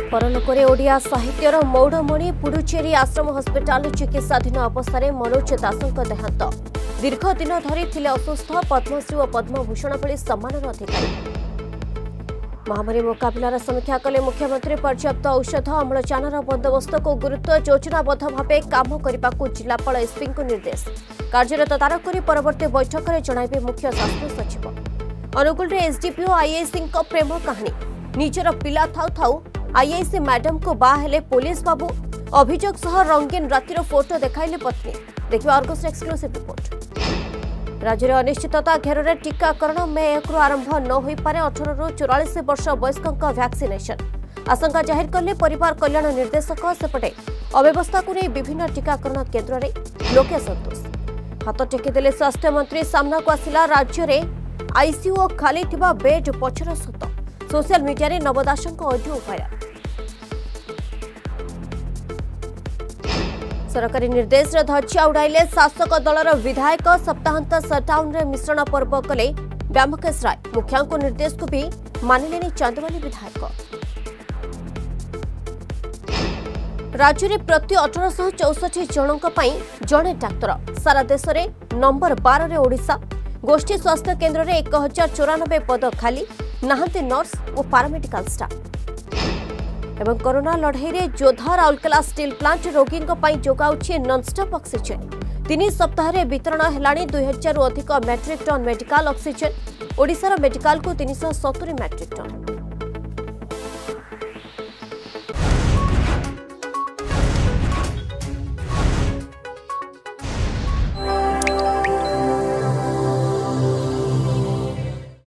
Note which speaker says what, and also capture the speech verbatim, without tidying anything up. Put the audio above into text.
Speaker 1: परलोकरे ओडिया साहित्यर मौड़मणि पुडुचेरी आश्रम हस्पिटाल चिकित्साधीन अवस्था मनोज दासଙ୍କ देहांत दीर्घ दिन धरी थिले असुस्थ पद्मश्री और पद्मभूषण भली सम्मानर अधिकारी। महामारी मुकाबलार समीक्षा कले मुख्यमंत्री पर्याप्त औषध अम्लजानर बंदोबस्त को गुरुत्व योजनाबद्ध भाव काम करने को जिलापाल एसपी को निर्देश। कार्यर तदारख कर परवर्ती बैठक में जणाइबे मुख्य शासन सचिव। अनुगुल एसडीपीओ आईआईसी प्रेम कहानी निजर पिला थाउ थाउ आईआईसी मैडम को बाहेले पुलिस बाबू अभियोग सह रंगीन रातिर फोटो देखाइले पत्नी। देखिए अर्गस एक्सक्लूसिव रिपोर्ट। राज्य में अनिश्चितता घेर में टीकाकरण मे एक आरंभ न हो पारे अठारह रु चौरालीस वर्ष वयस्कों वैक्सीनेशन आशंका जाहिर कले परिवार कल्याण निर्देशक। सेपटे अव्यवस्था को नहीं विभिन्न टीकाकरण केन्द्र में लोके संतोष हाथ टेकीदेले स्वास्थ्य मंत्री। सामना को आसिला राज्य में आईसीयू और खाली थिबा बेड पछर सत सोशल मीडिया रे नव दासଙ୍କ ऑडियो वायरल। सरकारी निर्देश रे धज्जिया उड़ाइले शासक दलर विधायक। सप्ताहांत सटडाउन रे मिश्रण पर्व कले व्यामकेश राय। मुखिया को निर्देश को भी मानिलेनी चांदवाली विधायक। राज्य में प्रति अठारह सौ चौसठ जनों जड़े डाक्तर। सारा देश में नंबर बारह रे ओडिशा। गोष्ठी स्वास्थ्य केन्द्र में एक हजार चौरानबे पद खाली नहांती नर्स और पारामेडिकल स्टाफ। एवं कोरोना लड़ाई रे जोधा राउरकेला स्टील प्लांट रोगी जोगाउछि नॉनस्टॉप ऑक्सीजन। तीन सप्ताह रे वितरण हेलाणी दुई हजार अधिक मेट्रिक टन मेडिकल ऑक्सीजन। ओडिशार मेडिकल को तीन सौ सत्तरी मेट्रिक टन।